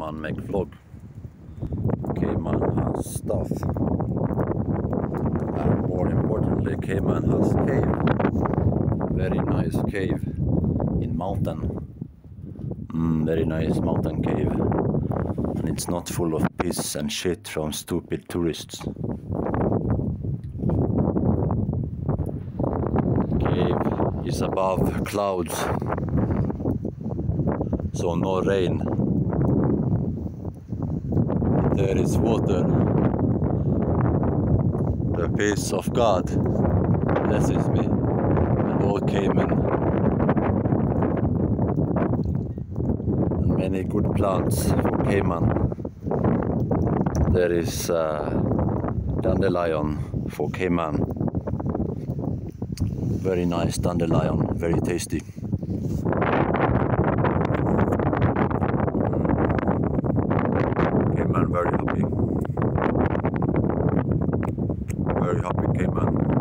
Caveman make vlog. Caveman has stuff, and more importantly, Caveman has cave. Very nice cave in mountain. Very nice mountain cave, and it's not full of piss and shit from stupid tourists. Cave is above clouds, so no rain. There is water. The peace of God blesses me and all Cavemen, and many good plants for Caveman. There is dandelion for Caveman. Very nice dandelion, very tasty. Caveman very happy. Very happy Caveman.